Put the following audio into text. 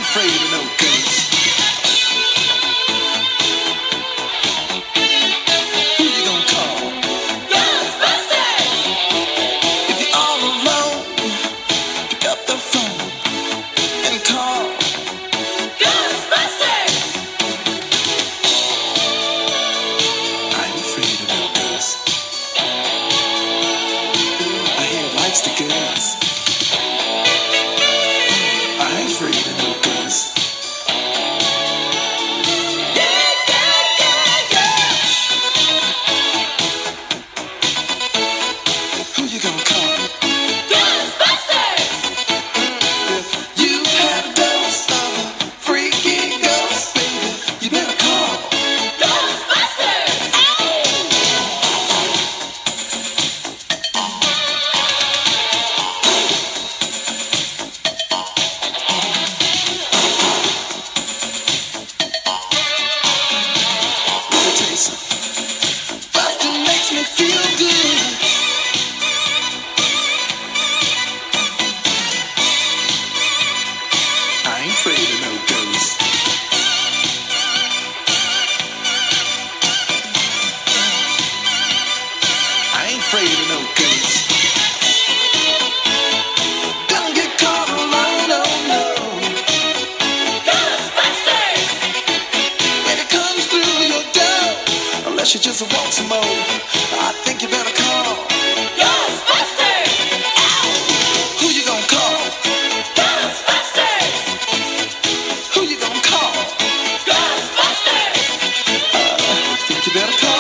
afraid of no ghosts. Who you gonna call? Ghostbusters! If you're all alone, pick up the phone and call Ghostbusters! I ain't afraid of no ghosts. I hear it likes the girls. I ain't afraid of no ghosts. Yeah, yeah, yeah, yeah. Who you gonna call? Ghostbusters! If you had a dose of a freaky ghost, baby, you better call Ghostbusters! Let me tell you something. Bustin' makes me feel good. I ain't afraid of no ghosts. I ain't afraid of no ghosts. Don't get caught alone, oh no. Ghostbusters! When it comes through your door, unless you just want some more, I think you better call Ghostbusters! Ow! Who you gonna call? Ghostbusters! Who you gonna call? Ghostbusters! I think you better call